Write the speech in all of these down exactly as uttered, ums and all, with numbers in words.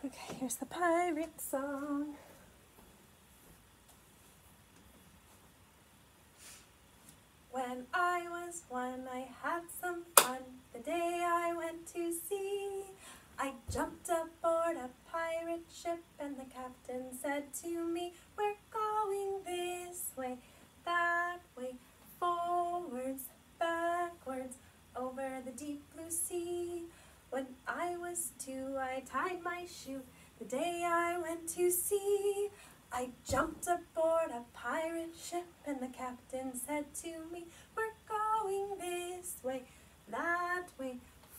Okay, here's the pirate song. When I was one, I had some fun the day I went to sea. I jumped aboard a pirate ship and the captain said to me, "We're going this way, that way, forwards, backwards, over the deep blue sea." When I was two, I tied my shoe the day I went to sea. I jumped aboard a pirate ship and the captain said to me, "We're going this way, that way,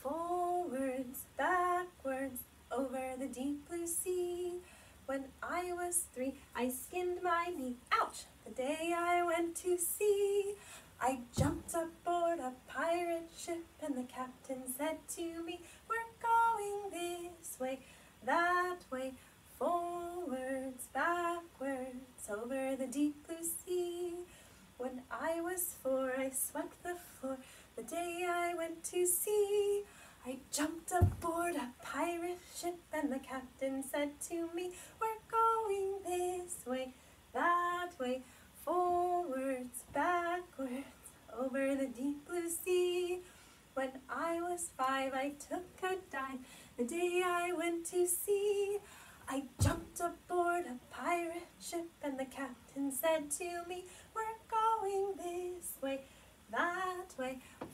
forwards, backwards, over the deep blue sea." When I was three, I skinned my knee, ouch, the day I went to sea. I jumped aboard a pirate ship and the captain said to me, "We're going this way, that way, forwards, backwards, over the deep blue sea." When I was four, I swept the floor the day I went to sea. I jumped aboard a pirate ship and the captain said to me, "We're going this way, that way, forwards, backwards, over the deep blue sea." When I was five, I took a dive the day I went to sea. I jumped aboard a pirate ship and the captain said to me, "We're going this way, that way,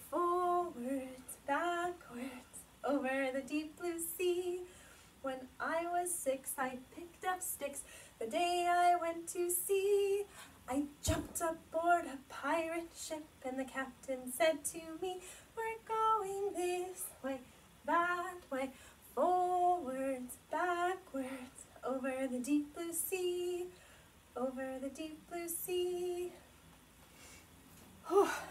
forwards, backwards, over the deep blue sea." When I was six, I picked up sticks the day I went to sea. I jumped aboard a pirate ship and the captain said to me, "We're going this way, that way, forwards, backwards, over the deep blue sea, over the deep blue sea." Whew.